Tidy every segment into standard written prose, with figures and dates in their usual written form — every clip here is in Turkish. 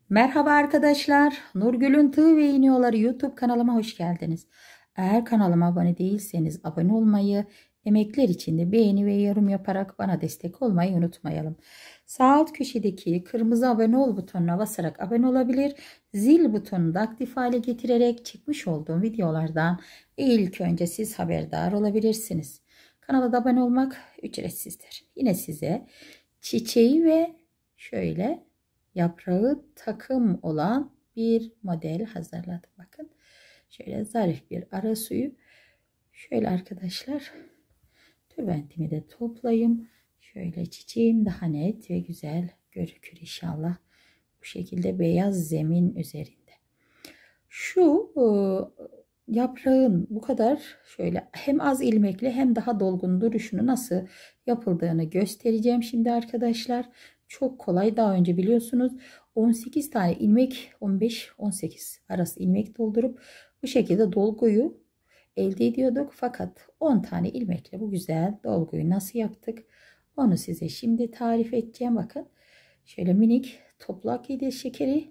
Merhaba arkadaşlar. Nurgül'ün Tığ ve İğne Yolları YouTube kanalıma hoş geldiniz. Eğer kanalıma abone değilseniz abone olmayı, emekler için de beğeni ve yorum yaparak bana destek olmayı unutmayalım. Sağ alt köşedeki kırmızı abone ol butonuna basarak abone olabilir. Zil butonunu da aktif hale getirerek çıkmış olduğum videolardan ilk önce siz haberdar olabilirsiniz. Kanala da abone olmak ücretsizdir. Yine size çiçeği ve şöyle yaprağı takım olan bir model hazırladım. Bakın şöyle zarif bir ara suyu. Şöyle arkadaşlar, tülbentimi de toplayayım. Şöyle çiçeğim daha net ve güzel gözükür inşallah. Bu şekilde beyaz zemin üzerinde. Şu yaprağın bu kadar şöyle hem az ilmekli hem daha dolgun duruşunu nasıl yapıldığını göstereceğim şimdi arkadaşlar. Çok kolay, daha önce biliyorsunuz 18 tane ilmek, 15-18 arası ilmek doldurup bu şekilde dolguyu elde ediyorduk. Fakat 10 tane ilmekle bu güzel dolguyu nasıl yaptık onu size şimdi tarif edeceğim. Bakın şöyle minik toplak yedi şekeri,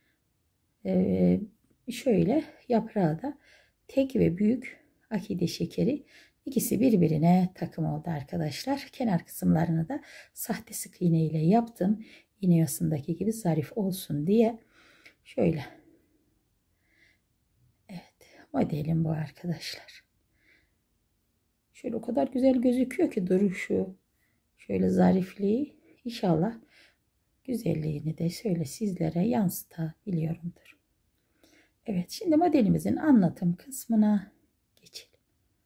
şöyle yaprağı da tek ve büyük akide şekeri, ikisi birbirine takım oldu arkadaşlar. Kenar kısımlarını da sahte sık iğne ile yaptım. İğne yasındaki gibi zarif olsun diye. Şöyle. Evet, modelim bu arkadaşlar. Şöyle o kadar güzel gözüküyor ki duruşu. Şöyle zarifliği. İnşallah güzelliğini de şöyle sizlere yansıtabiliyorumdur. Evet, şimdi modelimizin anlatım kısmına geçelim.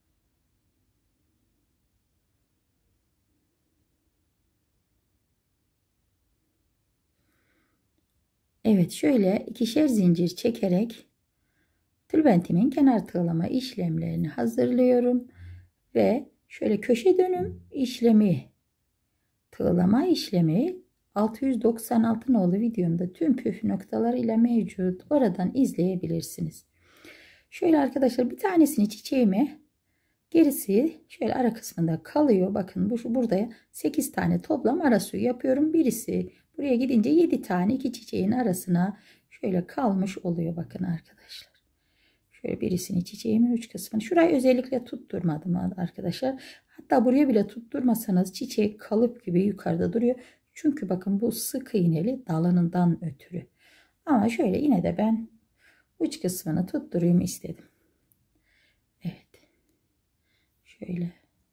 Evet, şöyle ikişer zincir çekerek tülbentimin kenar tığlama işlemlerini hazırlıyorum ve şöyle köşe dönüm işlemi, tığlama işlemi 696 nolu videomda tüm püf noktalarıyla mevcut. Oradan izleyebilirsiniz. Şöyle arkadaşlar, bir tanesini çiçeğime, gerisi şöyle ara kısmında kalıyor. Bakın burada 8 tane toplam ara suyu yapıyorum. Birisi buraya gidince 7 tane iki çiçeğin arasına şöyle kalmış oluyor. Bakın arkadaşlar. Şöyle birisini, çiçeğimin uç kısmını. Şurayı özellikle tutturmadım arkadaşlar. Hatta buraya bile tutturmasanız çiçek kalıp gibi yukarıda duruyor. Çünkü bakın bu sık iğneli dalınından ötürü. Ama şöyle yine de ben uç kısmını tutturayım istedim. Evet. Şöyle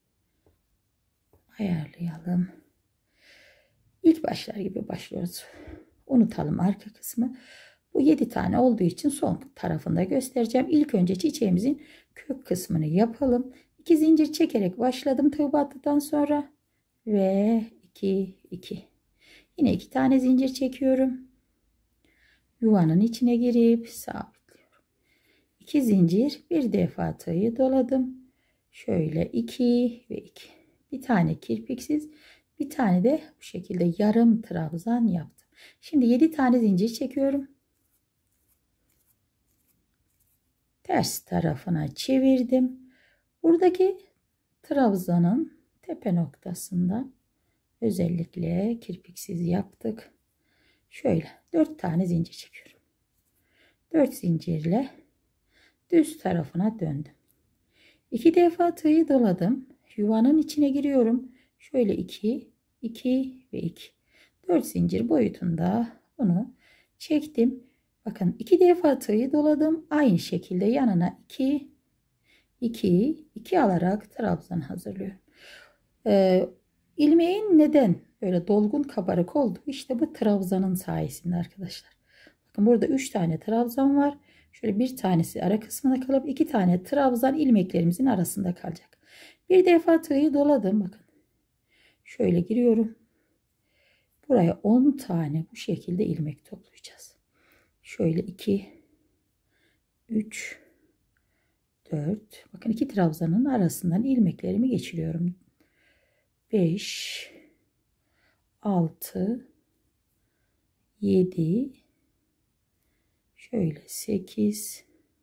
ayarlayalım. İlk başlar gibi başlıyoruz. Unutalım arka kısmı. Bu 7 tane olduğu için son tarafında göstereceğim. İlk önce çiçeğimizin kök kısmını yapalım. 2 zincir çekerek başladım tığ battıktan sonra ve 2 2. Yine 2 tane zincir çekiyorum. Yuvanın içine girip sabitliyorum. 2 zincir, bir defa tığı doladım. Şöyle 2 ve 2. Bir tane kirpiksiz, bir tane de bu şekilde yarım trabzan yaptım. Şimdi 7 tane zincir çekiyorum. Ters tarafına çevirdim. Buradaki trabzanın tepe noktasında özellikle kirpiksiz yaptık. Şöyle 4 tane zincir çekiyorum. 4 zincirle düz tarafına döndüm. 2 defa tığı doladım. Yuvanın içine giriyorum. Şöyle 2 2 ve 2. 4 zincir boyutunda bunu çektim. Bakın 2 defa tığı doladım. Aynı şekilde yanına 2 2 2 alarak trabzan hazırlıyorum. İlmeğin neden böyle dolgun kabarık oldu? İşte bu trabzanın sayesinde arkadaşlar. Bakın burada 3 tane trabzan var. Şöyle bir tanesi ara kısmına kalıp 2 tane trabzan ilmeklerimizin arasında kalacak. Bir defa tığı doladım. Bakın şöyle giriyorum. Buraya 10 tane bu şekilde ilmek toplayacağız. Şöyle 2 3 4, bakın 2 trabzanın arasından ilmeklerimi geçiriyorum. 5 6 7 şöyle 8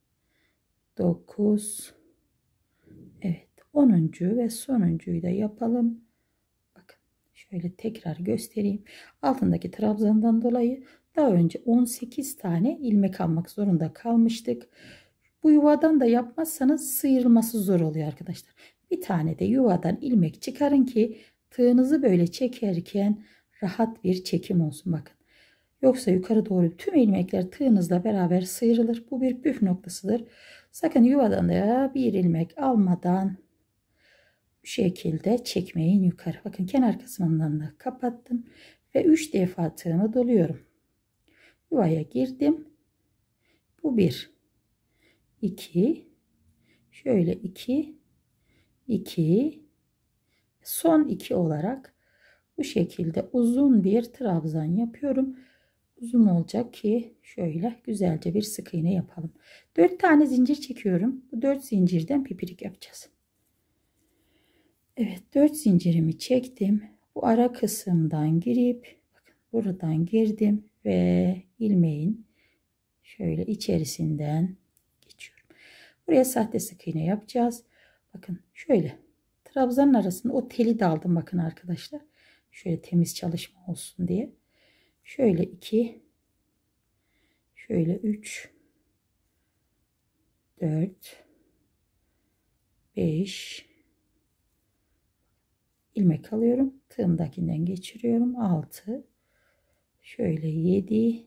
9, evet 10. ve sonuncuyu da yapalım. Bakın şöyle tekrar göstereyim. Altındaki trabzandan dolayı Daha önce 18 tane ilmek almak zorunda kalmıştık. Bu yuvadan da yapmazsanız sıyrılması zor oluyor arkadaşlar. Bir tane de yuvadan ilmek çıkarın ki tığınızı böyle çekerken rahat bir çekim olsun, bakın. Yoksa yukarı doğru tüm ilmekler tığınızla beraber sıyrılır. Bu bir püf noktasıdır. Sakın yuvadan da bir ilmek almadan bu şekilde çekmeyin yukarı. Bakın kenar kısmından da kapattım ve 3 defa tığımı doluyorum. Yuvaya girdim. Bu 1, 2, şöyle 2, 2, son 2 olarak bu şekilde uzun bir trabzan yapıyorum. Uzun olacak ki şöyle güzelce bir sık iğne yapalım. 4 tane zincir çekiyorum. Bu 4 zincirden pipirik yapacağız. Evet, 4 zincirimi çektim. Bu ara kısımdan girip bakın buradan girdim ve ilmeğin şöyle içerisinden geçiyorum. Buraya sahte sık iğne yapacağız. Bakın şöyle trabzanın arasında o teli de aldım bakın arkadaşlar. Şöyle temiz çalışma olsun diye. Şöyle 2, şöyle 3, 4, 5 ilmek alıyorum. Tığımdakinden geçiriyorum. 6, şöyle 7,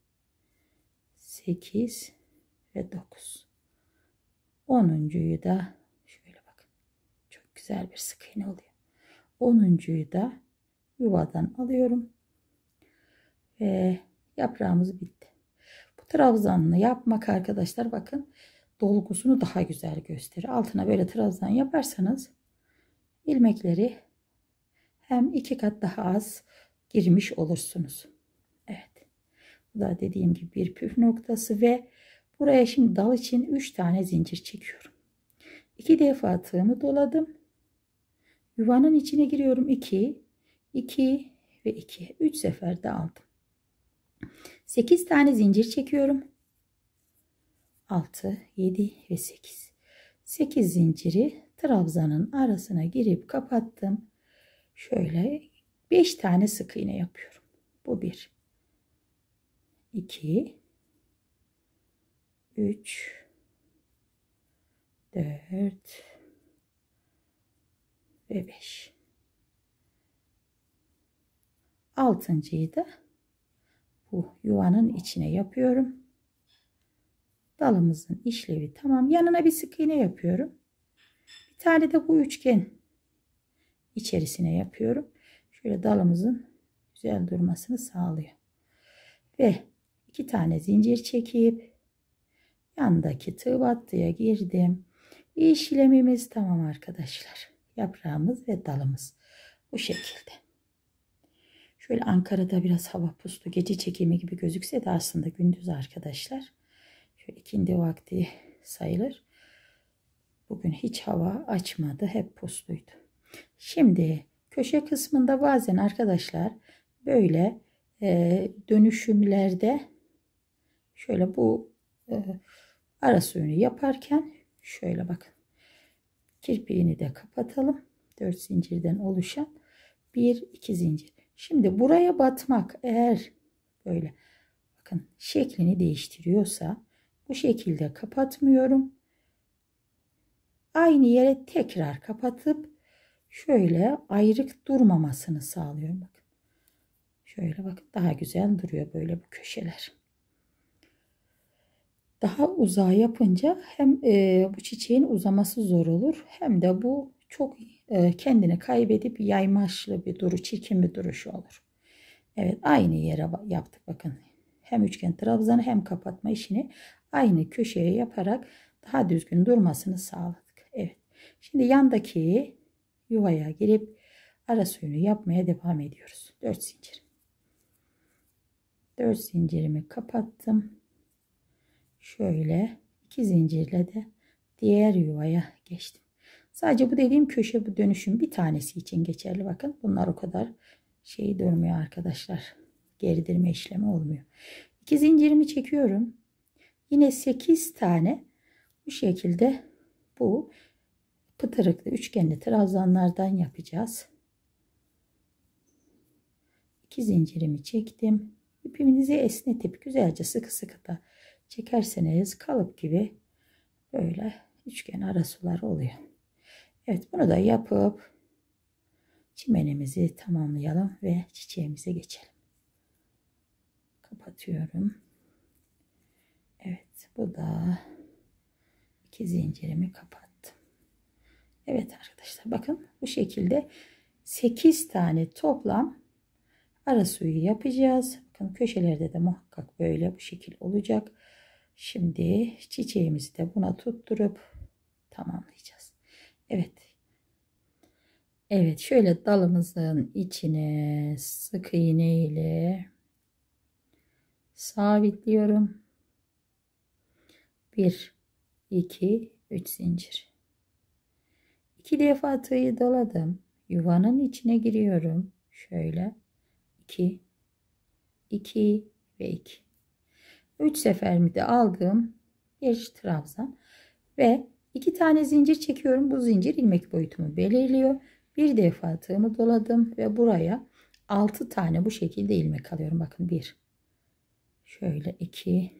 8 ve 9. 10'uncuyu da şöyle bakın. Çok güzel bir sık iğne oluyor. 10'uncuyu da yuvadan alıyorum. Ve yaprağımız bitti. Bu trabzanını yapmak arkadaşlar bakın dolgusunu daha güzel gösterir. Altına böyle trabzan yaparsanız ilmekleri hem 2 kat daha az girmiş olursunuz. Evet. Bu da dediğim gibi bir püf noktası ve buraya şimdi dal için 3 tane zincir çekiyorum. 2 defa tığımı doladım. Yuvanın içine giriyorum. 2, 2 ve 2. 3 seferde aldım. 8 tane zincir çekiyorum. 6, 7 ve 8. 8 zinciri trabzanın arasına girip kapattım. Şöyle 5 tane sık iğne yapıyorum. Bu 1, 2, 3, 4 ve 5. 6.'yı da bu yuvanın içine yapıyorum. Dalımızın işlevi tamam. Yanına bir sık iğne yapıyorum. Bir tane de bu üçgen içerisine yapıyorum. Şöyle dalımızın güzel durmasını sağlıyor. Ve 2 tane zincir çekip yandaki tığ battıya girdim. İşlemimiz tamam arkadaşlar. Yaprağımız ve dalımız bu şekilde. Şöyle Ankara'da biraz hava puslu, gece çekimi gibi gözükse de aslında gündüz arkadaşlar. Şöyle ikindi vakti sayılır. Bugün hiç hava açmadı, hep pusluydu. Şimdi köşe kısmında bazen arkadaşlar böyle dönüşümlerde şöyle bu ara suyunu yaparken şöyle bakın kirpiğini de kapatalım. 4 zincirden oluşan 1-2 zincir. Şimdi buraya batmak eğer böyle bakın şeklini değiştiriyorsa bu şekilde kapatmıyorum. Aynı yere tekrar kapatıp şöyle ayrık durmamasını sağlıyorum. Bakın. Şöyle bakın daha güzel duruyor böyle bu köşeler. Daha uzağa yapınca hem bu çiçeğin uzaması zor olur hem de bu çok kendini kaybedip yaymaçlı bir duruş, çirkin bir duruşu olur. Evet, aynı yere yaptık bakın. Hem üçgen trabzanı hem kapatma işini aynı köşeye yaparak daha düzgün durmasını sağladık. Evet. Şimdi yandaki yuvaya girip ara suyunu yapmaya devam ediyoruz. 4 zincir. 4 zincirimi kapattım. Şöyle 2 zincirle de diğer yuvaya geçtim. Sadece bu dediğim köşe bu dönüşüm bir tanesi için geçerli. Bakın bunlar o kadar şey durmuyor arkadaşlar. Gerdirme işlemi olmuyor. 2 zincirimi çekiyorum. Yine 8 tane bu şekilde bu pıtırıklı üçgenli trabzanlardan yapacağız. 2 zincirimi çektim. İpinizi esnetip güzelce sıkı sıkı da çekerseniz kalıp gibi böyle üçgen arasular oluyor. Evet, bunu da yapıp çimenimizi tamamlayalım ve çiçeğimize geçelim. Kapatıyorum. Evet, bu da 2 zincirimi kapattım. Evet arkadaşlar, bakın bu şekilde 8 tane toplam ara suyu yapacağız. Bakın köşelerde de muhakkak böyle bu şekil olacak. Şimdi çiçeğimizi de buna tutturup tamamlayacağız. Evet. Evet, şöyle dalımızın içine sık iğne ile sabitliyorum. 1 2 3 zincir. 2 defa tığı doladım. Yuvanın içine giriyorum. Şöyle 2 2 ve 2. 3 seferinde aldığım bir trabzan ve 2 tane zincir çekiyorum. Bu zincir ilmek boyutumu belirliyor. Bir defa tığımı doladım ve buraya 6 tane bu şekilde ilmek alıyorum. Bakın 1, şöyle 2,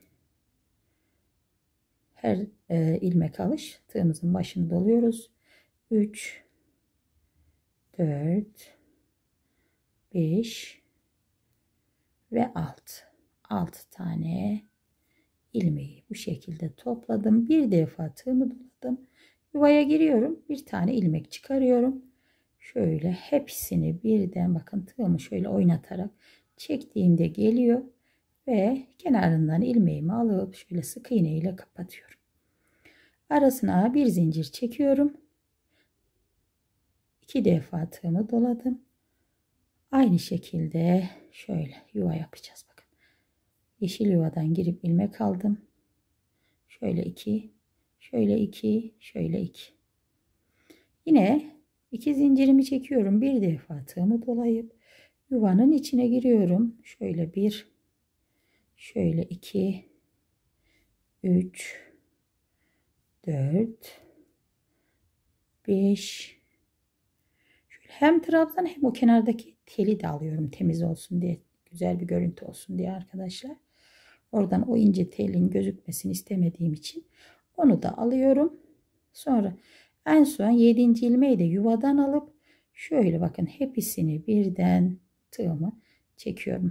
her ilmek alış tığımızın başını doluyoruz. 3 4 5 ve 6 tane ilmeği bu şekilde topladım. Bir defa tığımı doladım. Yuvaya giriyorum. Bir tane ilmek çıkarıyorum. Şöyle hepsini birden, bakın tığımı şöyle oynatarak çektiğimde geliyor ve kenarından ilmeğimi alıp şöyle sık iğne ile kapatıyorum. Arasına bir zincir çekiyorum. 2 defa tığımı doladım. Aynı şekilde şöyle yuva yapacağız. Bakın. Yeşil yuvadan girip ilmek aldım. Şöyle 2, şöyle 2, şöyle 2. Yine 2 zincirimi çekiyorum. Bir defa tığımı dolayıp yuvanın içine giriyorum. Şöyle 1, şöyle 2, 3, 4, 5. Şöyle hem trabzan hem o kenardaki teli de alıyorum temiz olsun diye, güzel bir görüntü olsun diye arkadaşlar. Oradan o ince telin gözükmesini istemediğim için onu da alıyorum. Sonra en son 7. ilmeği de yuvadan alıp şöyle bakın hepsini birden tığımı çekiyorum.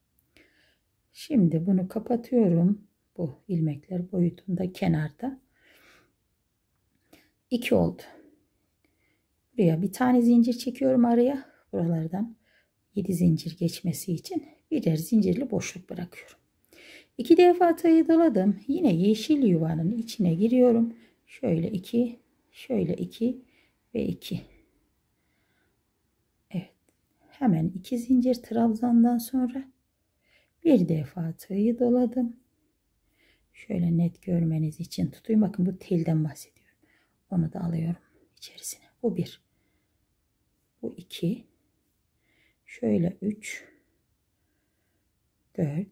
Şimdi bunu kapatıyorum. Bu ilmekler boyutunda kenarda 2 oldu. Buraya bir tane zincir çekiyorum araya. Buralardan 7 zincir geçmesi için birer zincirli boşluk bırakıyorum. 2 defa tığı doladım. Yine yeşil yuvanın içine giriyorum. Şöyle 2, şöyle 2 ve 2. Evet. Hemen 2 zincir trabzandan sonra bir defa tığı doladım. Şöyle net görmeniz için tutayım. Bakın bu telden bahsediyorum. Onu da alıyorum içerisine. Bu 1. Bu 2. Şöyle 3. 4.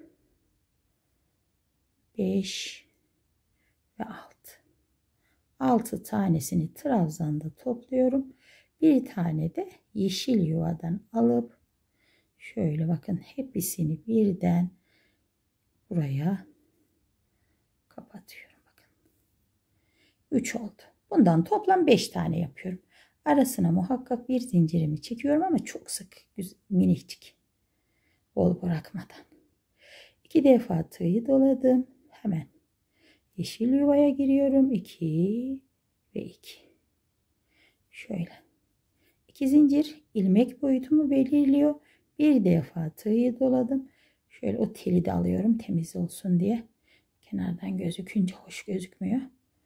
5 ve 6. 6 tanesini trabzanda topluyorum. Bir tane de yeşil yuvadan alıp şöyle bakın hepsini birden buraya kapatıyorum. Bakın. 3 oldu. Bundan toplam 5 tane yapıyorum. Arasına muhakkak bir zincirimi çekiyorum ama çok sık, minicik. Bol bırakmadan. 2 defa tığı doladım. Hemen yeşil yuvaya giriyorum. 2 ve 2. Şöyle. 2 zincir ilmek boyutumu belirliyor. Bir defa tığı doladım. Şöyle o teli de alıyorum temiz olsun diye. Kenardan gözükünce hoş gözükmüyor.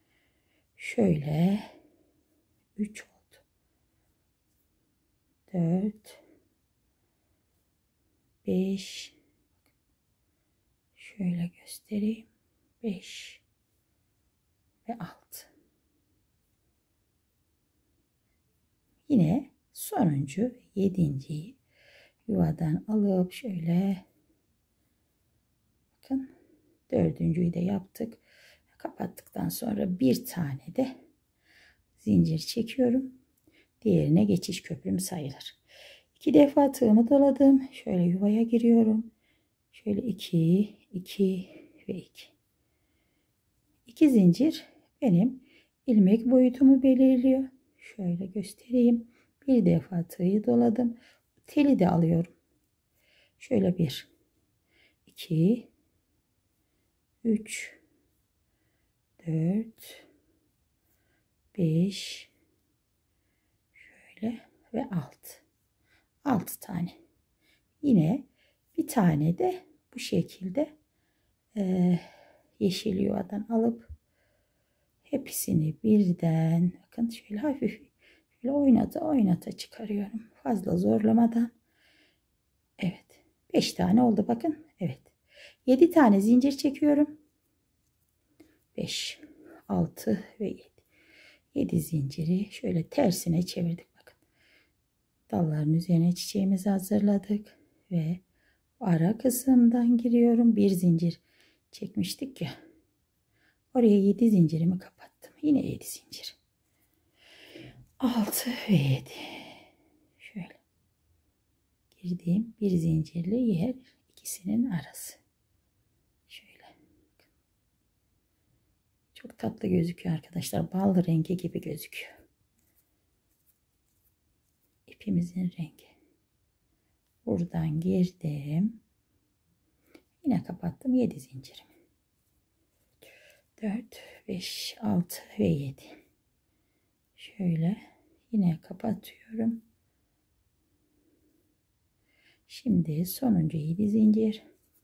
Şöyle 3 oldu. 4 5 şöyle göstereyim. 5 ve 6. Yine sonuncu 7.'yi yuvadan alıp şöyle bakın 4.'yü de yaptık. Kapattıktan sonra bir tane de zincir çekiyorum. Diğerine geçiş köprüm sayılır. 2 defa tığımı doladım. Şöyle yuvaya giriyorum. Şöyle 2, 2 ve 2. 2 zincir benim ilmek boyutumu belirliyor. Şöyle göstereyim. Bir defa tığı doladım. Teli de alıyorum. Şöyle 1, 2, 3, 4, 5, şöyle ve 6. 6 tane. Yine bir tane de bu şekilde yeşil yuvadan alıp hepsini birden, bakın şöyle hafif şöyle oynata çıkarıyorum. Fazla zorlamadan. Evet. 5 tane oldu bakın. Evet. 7 tane zincir çekiyorum. 5, 6 ve 7. 7 zinciri şöyle tersine çevirdik bakın. Dalların üzerine çiçeğimizi hazırladık ve ara kısımdan giriyorum. Bir zincir çekmiştik ya. Oraya 7 zincirimi kapattım. Yine 7 zincir. 6 ve 7. Şöyle girdiğim bir zincirli yer ikisinin arası. Şöyle. Çok tatlı gözüküyor arkadaşlar. Bal rengi gibi gözüküyor. İpimizin rengi. Buradan girdim. Yine kapattım 7 zincirimi. 4, 5, 6 ve 7. Şöyle yine kapatıyorum. Şimdi sonuncu 7 zincir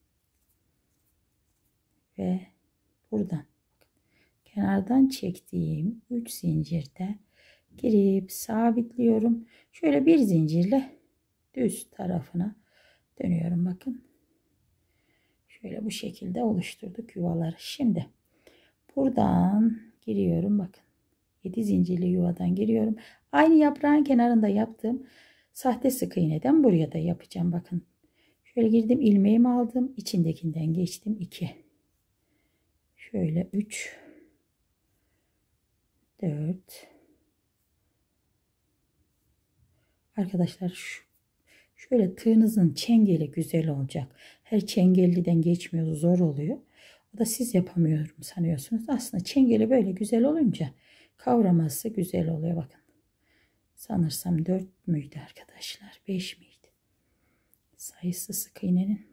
ve buradan kenardan çektiğim 3 zincirde girip sabitliyorum. Şöyle bir zincirle düz tarafına dönüyorum bakın. Şöyle bu şekilde oluşturduk yuvaları. Şimdi buradan giriyorum bakın. 7 zincirli yuvadan giriyorum. Aynı yaprağın kenarında yaptığım sahte sık iğneden buraya da yapacağım bakın. Şöyle girdim, ilmeğimi aldım, içindekinden geçtim 2. Şöyle 3, 4. Arkadaşlar şöyle tığınızın çengeli güzel olacak. Her çengelliden geçmiyor, zor oluyor. O da siz yapamıyorum sanıyorsunuz. Aslında çengeli böyle güzel olunca kavraması güzel oluyor bakın. Sanırsam 4 müydü arkadaşlar? 5 miydi? Sayısı sık iğnenin.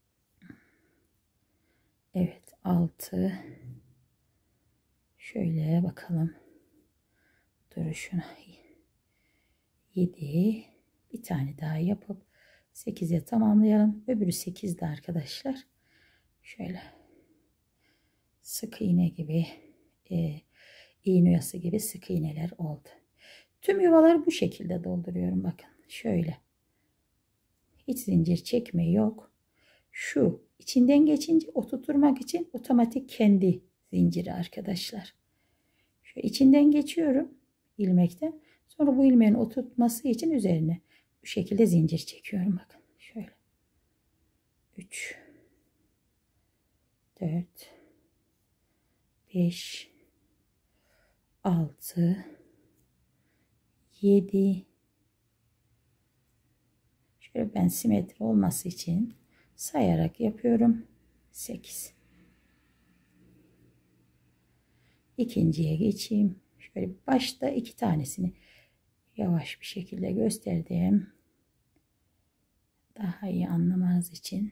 Evet 6. Şöyle bakalım. Duruşuna 7. Bir tane daha yapıp 8'e tamamlayalım. Öbürü 8'de arkadaşlar. Şöyle sık iğne gibi iğne oyası gibi sık iğneler oldu. Tüm yuvaları bu şekilde dolduruyorum bakın. Şöyle. Hiç zincir çekme yok. Şu içinden geçince oturtmak için otomatik kendi zinciri arkadaşlar. Şu içinden geçiyorum ilmekten. Sonra bu ilmeğin oturtması için üzerine bu şekilde zincir çekiyorum bakın. Şöyle. 3, 4, 5, 6, 7. Şöyle ben simetri olması için sayarak yapıyorum. 8. İkinciye geçeyim. Şöyle başta 2 tanesini yavaş bir şekilde gösterdim. Daha iyi anlamanız için.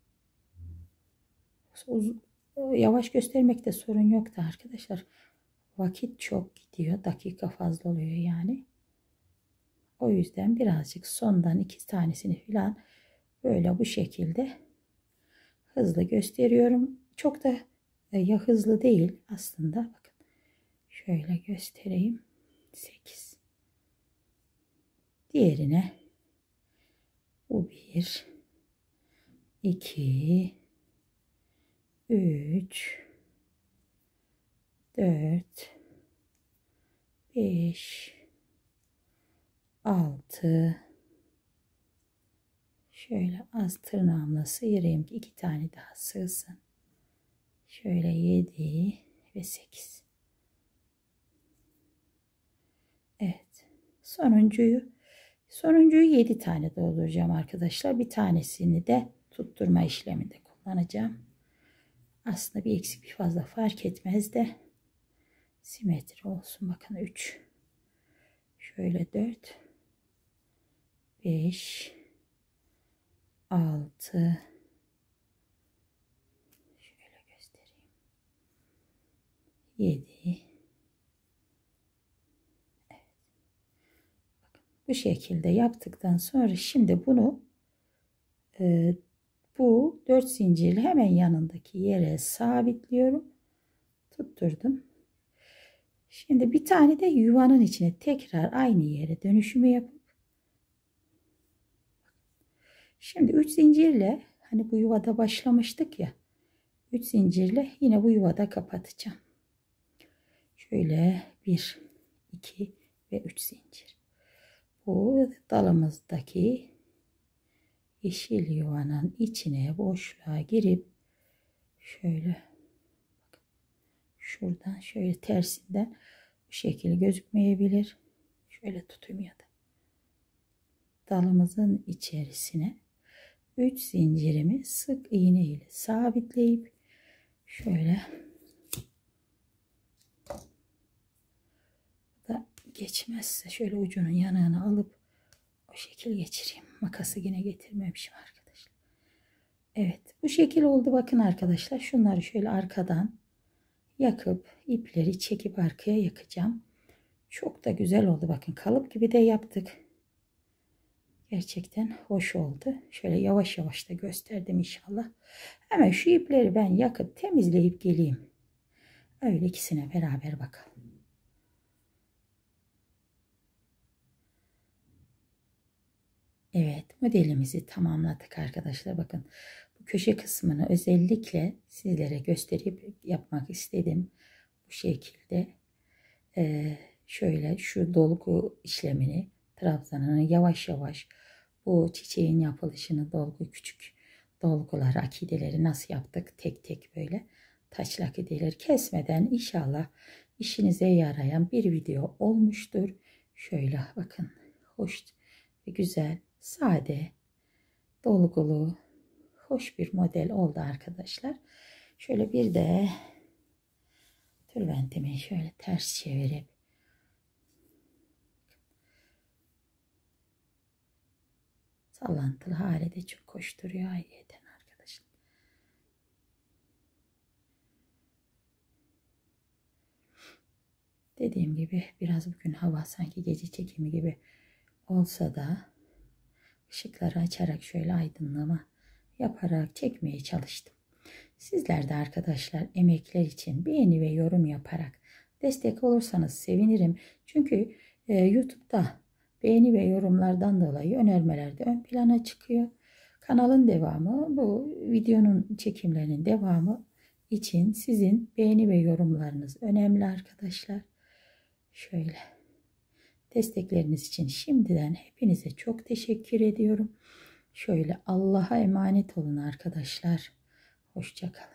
Yavaş göstermekte sorun yok da arkadaşlar. Vakit çok gidiyor. Dakika fazla oluyor yani. O yüzden birazcık sondan 2 tanesini falan böyle bu şekilde hızlı gösteriyorum. Çok da ya hızlı değil aslında. Bakın şöyle göstereyim. 8. Diğerine bu 1, 2, 3, 4, 5, 6. Şöyle az tırnağımla sıyırayım ki 2 tane daha sığsın. Şöyle 7 ve 8. Evet. Sonuncuyu 7 tane dolduracağım arkadaşlar. Bir tanesini de tutturma işleminde kullanacağım. Aslında bir eksik bir fazla fark etmez de simetri olsun. Bakın 3, şöyle 4, 5, 6, şöyle göstereyim, 7. Evet. Bakın, bu şekilde yaptıktan sonra şimdi bunu bu 4 zincirli hemen yanındaki yere sabitliyorum. Tutturdum. Şimdi bir tane de yuvanın içine tekrar aynı yere dönüşümü yapıp şimdi 3 zincirle, hani bu yuvada başlamıştık ya, 3 zincirle yine bu yuvada kapatacağım. Şöyle 1, 2 ve 3 zincir. Bu dalımızdaki yeşil yuvanın içine boşluğa girip şöyle şuradan şöyle tersinden bu şekilde gözükmeyebilir. Şöyle tutayım ya da dalımızın içerisine 3 zincirimi sık iğne ile sabitleyip şöyle da geçmezse şöyle ucunun yanına alıp o şekil geçireyim. Makası yine getirmemişim arkadaşlar. Evet, bu şekil oldu. Bakın arkadaşlar, şunları şöyle arkadan yakıp ipleri çekip arkaya yakacağım. Çok da güzel oldu. Bakın, kalıp gibi de yaptık. Gerçekten hoş oldu. Şöyle yavaş yavaş da gösterdim inşallah. Hemen şu ipleri ben yakıp temizleyip geleyim. Öyle ikisine beraber bakalım. Evet, modelimizi tamamladık arkadaşlar. Bakın, bu köşe kısmını özellikle sizlere gösterip yapmak istedim. Bu şekilde şöyle şu dolgu işlemini, trabzanını yavaş yavaş, bu çiçeğin yapılışını, küçük dolgular, akideleri nasıl yaptık tek tek böyle taçlı akideleri kesmeden inşallah işinize yarayan bir video olmuştur. Şöyle bakın, hoş ve güzel, sade, dolgulu, hoş bir model oldu arkadaşlar. Şöyle bir de tülbentimi şöyle ters çevirip sallantılı hale de çok hoş duruyor ayrıyeten arkadaşlar. Dediğim gibi biraz bugün hava sanki gece çekimi gibi olsa da ışıkları açarak şöyle aydınlama yaparak çekmeye çalıştım. Sizler de arkadaşlar emekler için beğeni ve yorum yaparak destek olursanız sevinirim. Çünkü YouTube'da beğeni ve yorumlardan dolayı önermeler de ön plana çıkıyor. Kanalın devamı, bu videonun çekimlerinin devamı için sizin beğeni ve yorumlarınız önemli arkadaşlar. Şöyle destekleriniz için şimdiden hepinize çok teşekkür ediyorum. Şöyle Allah'a emanet olun arkadaşlar. Hoşça kalın.